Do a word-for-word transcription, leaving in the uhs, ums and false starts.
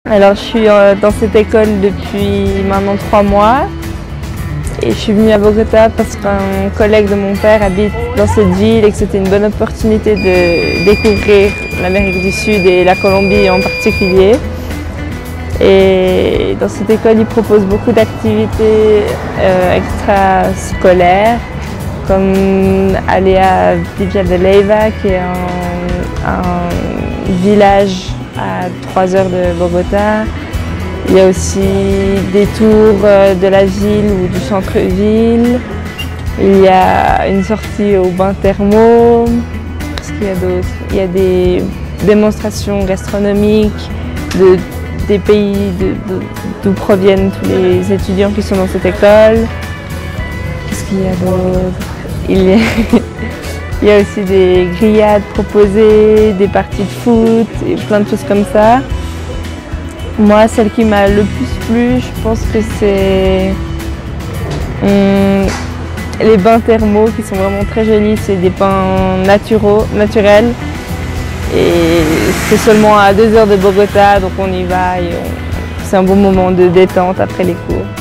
Alors je suis dans cette école depuis maintenant trois mois et je suis venue à Bogota parce qu'un collègue de mon père habite dans cette ville et que c'était une bonne opportunité de découvrir l'Amérique du Sud et la Colombie en particulier. Et dans cette école, ils proposent beaucoup d'activités euh, extrascolaires, comme aller à Villa de Leyva, qui est un, un village à trois heures de Bogota. Il y a aussi des tours de la ville ou du centre-ville. Il y a une sortie au bain thermo. Qu'est-ce qu'il y a d'autre? Il y a des démonstrations gastronomiques de, des pays d'où proviennent tous les étudiants qui sont dans cette école. Qu'est-ce qu'il y a d'autre? Il y a, il y a aussi des grillades proposées, des parties de foot et plein de choses comme ça. Moi, celle qui m'a le plus plu, je pense que c'est hum, les bains thermaux qui sont vraiment très jolis. C'est des bains naturaux, naturels et c'est seulement à deux heures de Bogota, donc on y va et c'est un bon moment de détente après les cours.